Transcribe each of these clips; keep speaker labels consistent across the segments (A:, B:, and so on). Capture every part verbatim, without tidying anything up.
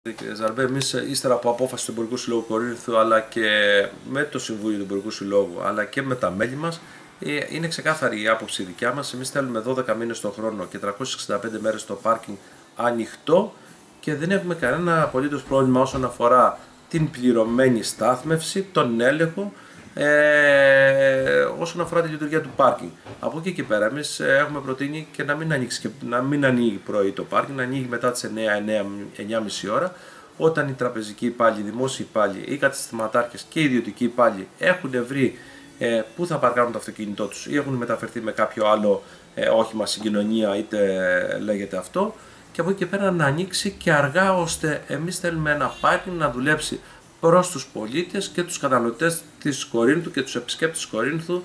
A: Κύριε Ζαρμπέ, εμείς ύστερα από απόφαση του Εμπορικού Συλλόγου Κορίνθου, αλλά και με το Συμβούλιο του Εμπορικού Συλλόγου, αλλά και με τα μέλη μας, είναι ξεκάθαρη η άποψη δικιά μας. Εμείς θέλουμε δώδεκα μήνες το χρόνο και τριακόσιες εξήντα πέντε μέρες το πάρκινγκ ανοιχτό και δεν έχουμε κανένα απολύτως πρόβλημα όσον αφορά την πληρωμένη στάθμευση, τον έλεγχο, ε, όσον αφορά τη λειτουργία του πάρκινγκ. Από εκεί και πέρα, εμείς έχουμε προτείνει και να μην, ανοίξει και να μην ανοίγει πρωί το πάρκινγκ, να ανοίγει μετά τις εννιά, εννιά, εννιά και μισή ώρα, όταν οι τραπεζικοί υπάλληλοι, οι δημόσιοι υπάλληλοι, οι καταστηματάρχες και οι ιδιωτικοί υπάλληλοι έχουν βρει ε, πού θα παρκάρουν το αυτοκίνητό τους ή έχουν μεταφερθεί με κάποιο άλλο ε, όχημα, συγκοινωνία, είτε ε, λέγεται αυτό. Και από εκεί και πέρα να ανοίξει και αργά, ώστε εμείς θέλουμε ένα πάρκινγκ να δουλέψει προς τους πολίτες και τους καταναλωτές της Κορίνθου και τους επισκέπτες της Κορίνθου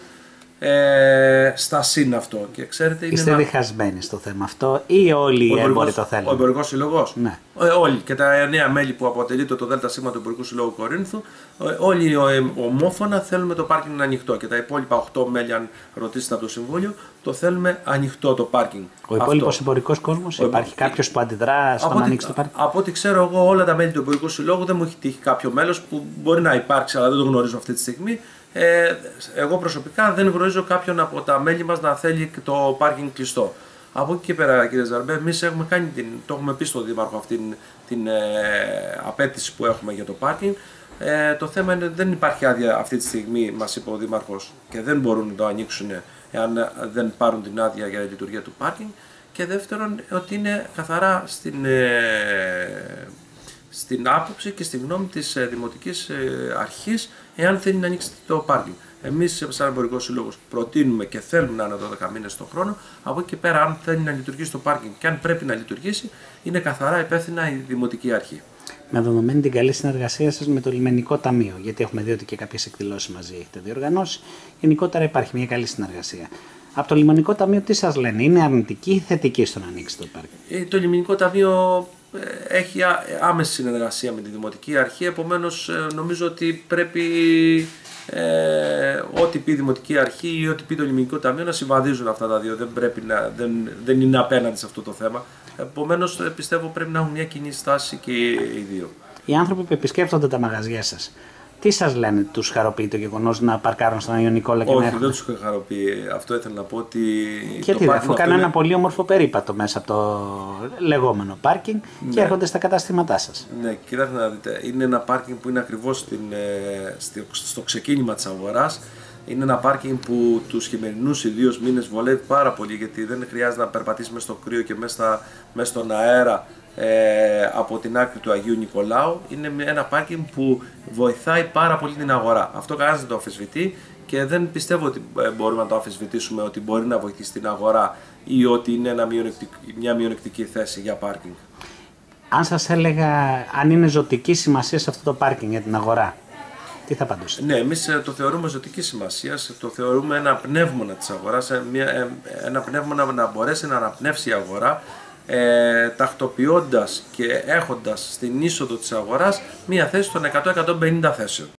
A: ε, στα σύν αυτό. Και ξέρετε, είναι
B: Είστε
A: ένα...
B: διχασμένοι στο θέμα αυτό ή όλοι οι έμποροι το θέλουν?
A: Ο Εμπορικός Συλλογός.
B: Ναι.
A: Ε, όλοι και τα εννέα μέλη που αποτελεί το ΔΣ του Εμπορικού Συλλόγου Κορίνθου, ε, όλοι ε, ομόφωνα θέλουμε το πάρκινγκ να ανοιχτό. Και τα υπόλοιπα οκτώ μέλη, αν ρωτήσετε από το Συμβούλιο, το θέλουμε ανοιχτό το πάρκινγκ.
B: Ο υπόλοιπος εμπορικός κόσμος, ο... υπάρχει κάποιος που αντιδρά στο να ανοίξει το πάρκινγκ?
A: Από ό,τι ξέρω εγώ, όλα τα μέλη του Εμπορικού Συλλόγου, δεν μου έχει τύχει κάποιο μέλος που μπορεί να υπάρξει, αλλά δεν το γνωρίζω αυτή τη στιγμή. Ε, εγώ προσωπικά δεν γνωρίζω κάποιον από τα μέλη μας να θέλει το πάρκινγκ κλειστό. Από εκεί και πέρα, κύριε Ζαρμπέ, εμείς έχουμε κάνει την, το έχουμε πει στον Δήμαρχο αυτή την, την ε, απέτηση που έχουμε για το πάρκινγκ. Ε, το θέμα είναι δεν υπάρχει άδεια αυτή τη στιγμή, μας είπε ο Δήμαρχος, και δεν μπορούν να το ανοίξουν εάν δεν πάρουν την άδεια για τη λειτουργία του πάρκινγκ. Και δεύτερον, ότι είναι καθαρά στην, ε, στην άποψη και στη γνώμη της ε, Δημοτικής ε, Αρχής, εάν θέλει να ανοίξει το πάρκινγκ. Εμείς, σαν Εμπορικός Σύλλογος, προτείνουμε και θέλουμε να είναι δώδεκα μήνες το χρόνο. Από εκεί και πέρα, αν θέλει να λειτουργήσει το πάρκινγκ και αν πρέπει να λειτουργήσει, είναι καθαρά υπεύθυνα η Δημοτική Αρχή.
B: Με δεδομένη την καλή συνεργασία σας με το Λιμενικό Ταμείο, γιατί έχουμε δει ότι και κάποιες εκδηλώσεις μαζί έχετε διοργανώσει, γενικότερα υπάρχει μια καλή συνεργασία. Από το Λιμενικό Ταμείο τι σας λένε, είναι αρνητική ή θετική στο να ανοίξει το πάρκινγκ?
A: Το Λιμενικό Ταμείο έχει άμεση συνεργασία με τη Δημοτική Αρχή, επομένως νομίζω ότι πρέπει ε, ό,τι πει η Δημοτική Αρχή ή ό,τι πει το Λιμενικό Ταμείο να συμβαδίζουν αυτά τα δύο. Δεν, πρέπει να, δεν, δεν είναι απέναντι σε αυτό το θέμα. Επομένως πιστεύω πρέπει να έχουν μια κοινή στάση και οι δύο. Οι
B: άνθρωποι που επισκέπτονται τα μαγαζιά σας, τι σας λένε, τους χαροποιεί το γεγονός να παρκάρουν στον Αγιο Νικόλα και
A: Όχι,
B: να έρχονται?
A: δεν τους χαροποιεί. Αυτό ήθελα να πω ότι...
B: Γιατί δεν, αφού κάνουν είναι... ένα πολύ όμορφο περίπατο μέσα από το λεγόμενο πάρκινγκ, ναι, και έρχονται στα καταστήματά σας.
A: Ναι, κοιτάξτε να δείτε, είναι ένα πάρκινγκ που είναι ακριβώς στην, στο ξεκίνημα της αγοράς. Είναι ένα πάρκινγκ που τους χειμερινούς ιδίως μήνες βολεύει πάρα πολύ, γιατί δεν χρειάζεται να περπατήσει μέσα στο κρύο και μέσα, μέσα στον αέρα ε, από την άκρη του Αγίου Νικολάου. Είναι ένα πάρκινγκ που βοηθάει πάρα πολύ την αγορά. Αυτό κανένας δεν το αμφισβητεί και δεν πιστεύω ότι μπορούμε να το αμφισβητήσουμε ότι μπορεί να βοηθήσει την αγορά ή ότι είναι ένα μειονεκτικ, μια μειονεκτική θέση για πάρκινγκ.
B: Αν σας έλεγα αν είναι ζωτική σημασία σε αυτό το πάρκινγκ για την αγορά, τι θα απαντούσατε?
A: Ναι, εμείς το θεωρούμε ζωτική σημασία, το θεωρούμε ένα πνεύμονα της αγοράς, ένα πνεύμονα να μπορέσει να αναπνεύσει η αγορά, ε, τακτοποιώντας και έχοντας στην είσοδο της αγοράς μία θέση των εκατό με εκατόν πενήντα θέσεων.